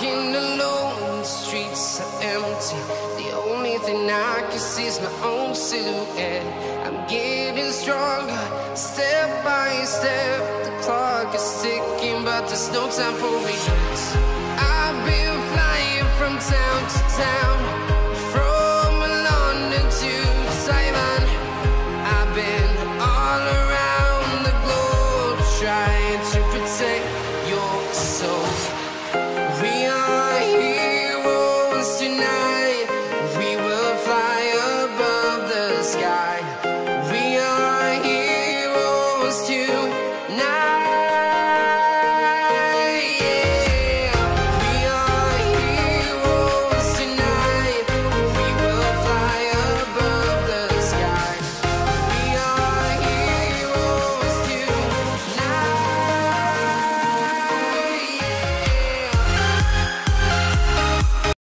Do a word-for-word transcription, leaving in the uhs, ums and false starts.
walking alone, the streets are empty. The only thing I can see is my own silhouette. I'm getting stronger, step by step. The clock is ticking, but there's no time for me.